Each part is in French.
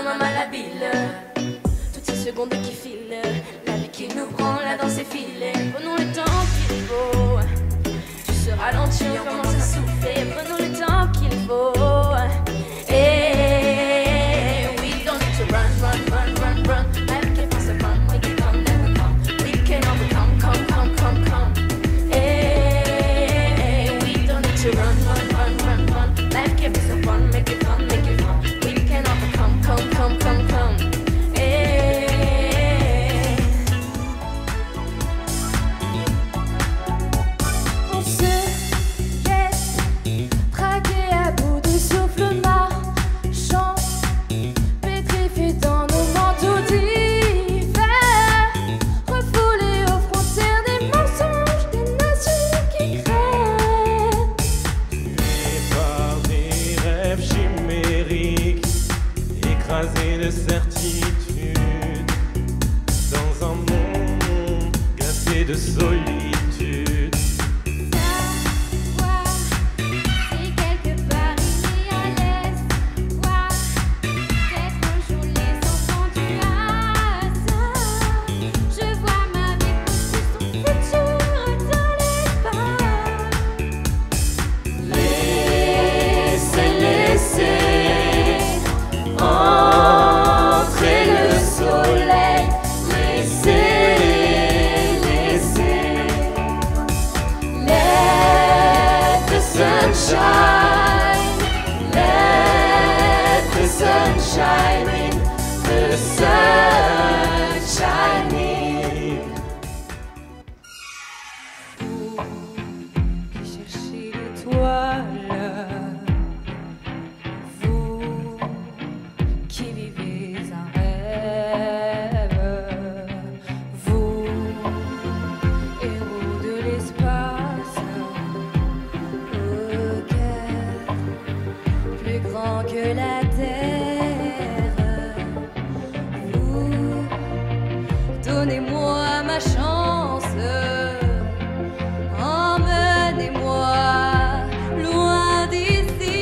tellement malhabile. Toutes ces secondes qui filent, la vie qui nous prend là dans ses filets. Prenons le temps qu'il faut. Tu se ralentis, on commence à souffler. Prenons le temps qu'il faut. Hey, we don't need to run, run, run, run, run. Life can pass us run, we can come, never come. We can overcome, come, come, come, come. Hey, we don't need to run, run, run, run, run. Life can be so fun, make it fun, make it fun. We can overcome, come, come, come, come. Hey. On se laisse traquer à bout de souffle, marchant, pétrifié dans nos manteaux d'hiver, refoulés aux frontières des mensonges des nations qui crèvent. Tués par des rêves chimériques, écrasés de certitude, dans un monde glacé de solitude. Savoir si quelque part il y a l'espoir, peut-être un jour les enfants du hasard. Je vois ma vie construire son futur dans l'espace. Laissez entrer le soleil. Laissez. Let the sunshine. Let the sunshine in. The sunshine in. Qui cherchez l'étoile, vous qui vivez un rêve, vous, héros de l'espace, au cœur plus grand que la terre, vous, donnez-moi ma chance. Emmenez-moi loin d'ici.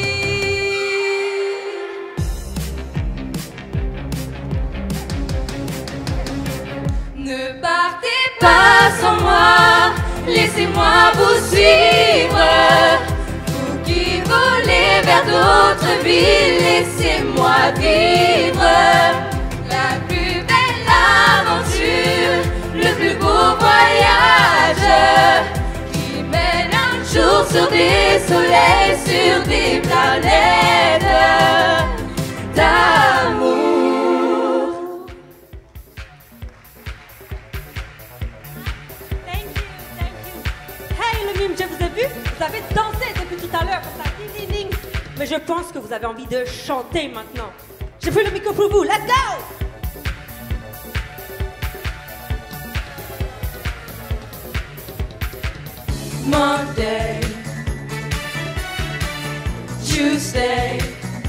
Ne partez pas sans moi, laissez-moi vous suivre. Vous qui volez vers d'autres villes, laissez-moi vivre la plus belle aventure, le plus beau voyage qui mène un jour sur des soleils, sur des planètes d'amour. Thank you, thank you. Hey le mime, je vous ai vu, vous avez dansé depuis tout à l'heure comme ça, ding ding ding. Mais je pense que vous avez envie de chanter maintenant. J'ai pris le micro pour vous, let's go! Monday, Tuesday,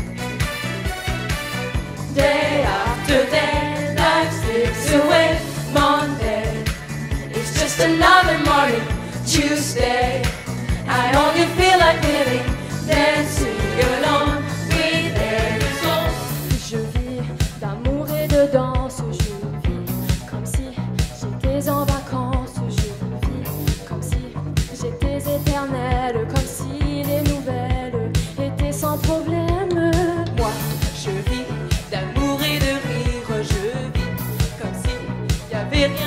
day after day, life slips away. Monday, it's just another morning. Tuesday, I only feel like living, dancing alone with every soul. Je vis d'amour et de danse, je vis comme si j'étais en vacances, je vis comme si j'étais éternelle, comme si les nouvelles étaient sans problème. Moi, je vis d'amour et de rire, je vis comme si y avait rien